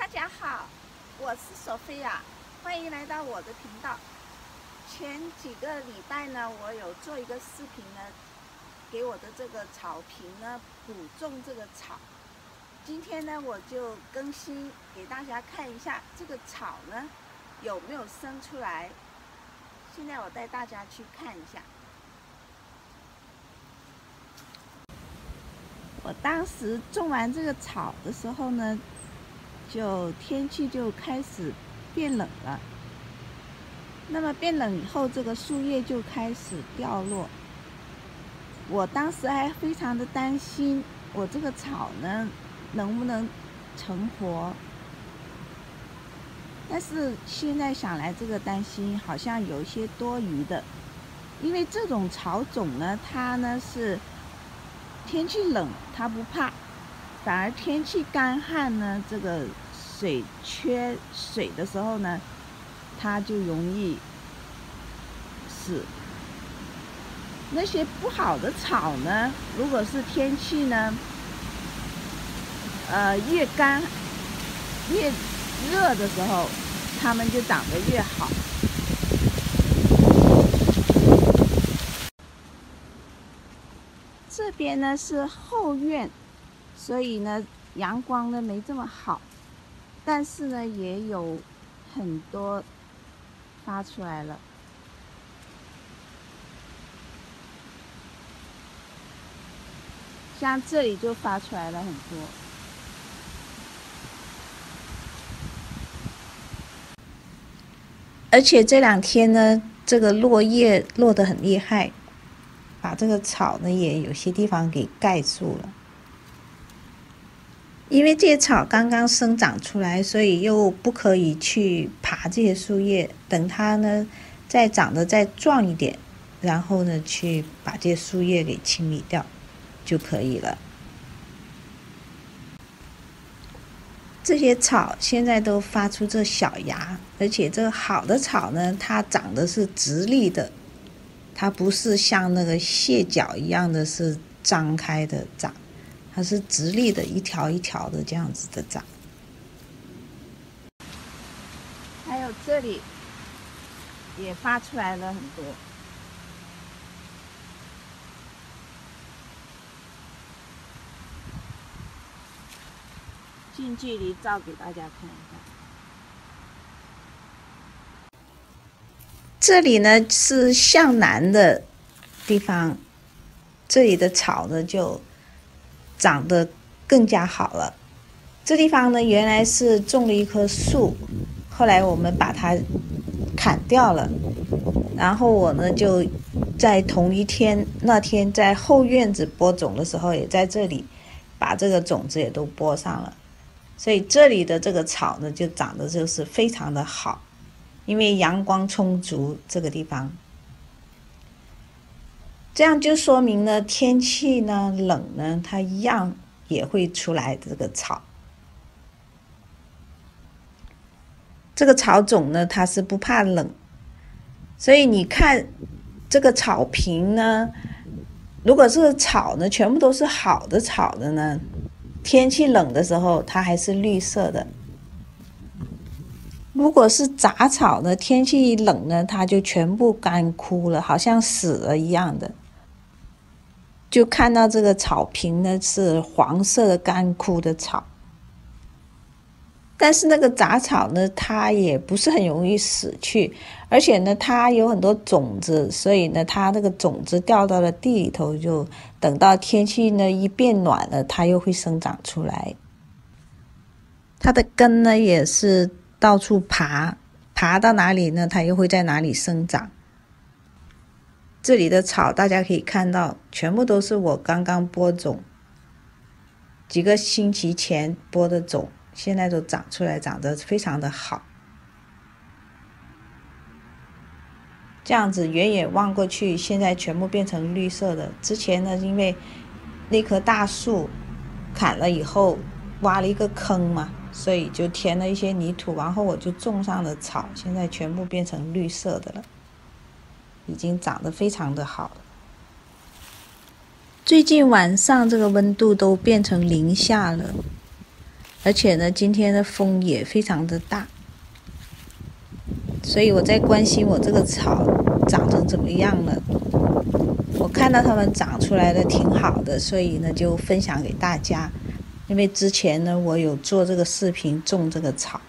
家好，我是索菲亚，欢迎来到我的频道。前几个礼拜呢，我有做一个视频呢，给我的这个草坪呢补种这个草。今天呢，我就更新给大家看一下这个草呢有没有生出来。现在我带大家去看一下。我当时种完这个草的时候呢，天气就开始变冷了。那么变冷以后，这个树叶就开始掉落。我当时还非常的担心，我这个草呢能不能成活？但是现在想来，这个担心好像有一些多余的，因为这种草种呢，它呢是天气冷它不怕，反而天气干旱呢，这个缺水的时候呢，它就容易死。那些不好的草呢，如果是天气呢，越干越热的时候，它们就长得越好。这边呢是后院，所以呢阳光呢没这么好，但是呢也有很多发出来了。像这里就发出来了很多。而且这两天呢，这个落叶落得很厉害，把这个草呢也有些地方给盖住了。因为这些草刚刚生长出来，所以又不可以去爬这些树叶，等它呢再长得再壮一点，然后呢去把这些树叶给清理掉就可以了。这些草现在都发出这小芽，而且这个好的草呢，它长得是直立的，它不是像那个蟹脚一样的是张开的长，它是直立的，一条一条的这样子的长。还有这里也发出来了很多。近距离照给大家看一下。这里呢是向南的地方，这里的草呢就长得更加好了。这地方呢原来是种了一棵树，后来我们把它砍掉了，然后我呢就在同一天，那天在后院子播种的时候，也在这里把这个种子也都播上了。所以这里的这个草呢就长得就是非常的好，因为阳光充足，这个地方这样就说明呢天气呢冷呢，它一样也会出来这个草。这个草种呢它是不怕冷，所以你看这个草坪呢，如果这个草呢全部都是好的草的呢，天气冷的时候它还是绿色的。如果是杂草呢，天气冷呢，它就全部干枯了，好像死了一样的。就看到这个草坪呢是黄色的干枯的草。但是那个杂草呢，它也不是很容易死去，而且呢它有很多种子，所以呢它那个种子掉到了地里头，就等到天气呢一变暖了，它又会生长出来。它的根呢也是到处爬到哪里呢，它又会在哪里生长。这里的草大家可以看到，全部都是我刚刚播种，几个星期前播的种，现在都长出来，长得非常的好。这样子远远望过去，现在全部变成绿色的。之前呢，因为那棵大树砍了以后挖了一个坑嘛，所以就填了一些泥土，然后我就种上了草，现在全部变成绿色的了，已经长得非常的好了。最近晚上这个温度都变成零下了， 而且呢，今天的风也非常的大，所以我在关心我这个草长成怎么样了。我看到它们长出来的挺好的，所以呢就分享给大家。因为之前呢我有做这个视频种这个草，